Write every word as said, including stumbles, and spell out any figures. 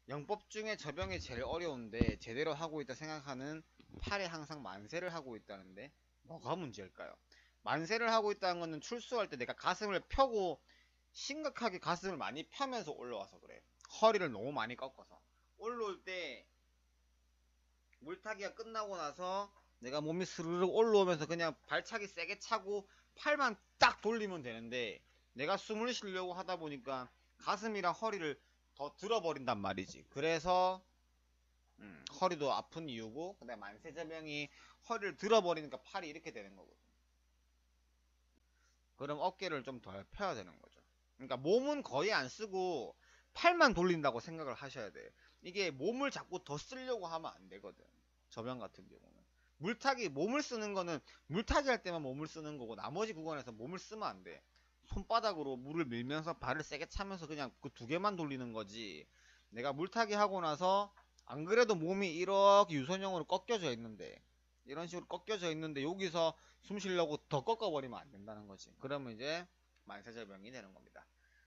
영법 중에 저병이 제일 어려운데 제대로 하고 있다 생각하는 팔에 항상 만세를 하고 있다는데 뭐가 문제일까요? 만세를 하고 있다는 것은 출수할 때 내가 가슴을 펴고 심각하게 가슴을 많이 펴면서 올라와서 그래. 허리를 너무 많이 꺾어서 올라올 때 물타기가 끝나고 나서 내가 몸이 스르륵 올라오면서 그냥 발차기 세게 차고 팔만 딱 돌리면 되는데 내가 숨을 쉬려고 하다 보니까 가슴이랑 허리를 더 들어버린단 말이지. 그래서 음, 허리도 아픈 이유고, 그다음에 만세자병이 허리를 들어버리니까 팔이 이렇게 되는 거거든. 그럼 어깨를 좀 덜 펴야 되는 거죠. 그러니까 몸은 거의 안 쓰고 팔만 돌린다고 생각을 하셔야 돼. 이게 몸을 자꾸 더 쓰려고 하면 안 되거든. 저병 같은 경우는. 물타기, 몸을 쓰는 거는 물타기 할 때만 몸을 쓰는 거고 나머지 구간에서 몸을 쓰면 안 돼. 손바닥으로 물을 밀면서 발을 세게 차면서 그냥 그 두 개만 돌리는 거지. 내가 물타기 하고 나서 안 그래도 몸이 이렇게 유선형으로 꺾여져 있는데 이런 식으로 꺾여져 있는데 여기서 숨 쉬려고 더 꺾어버리면 안 된다는 거지. 그러면 이제 만세절병이 되는 겁니다.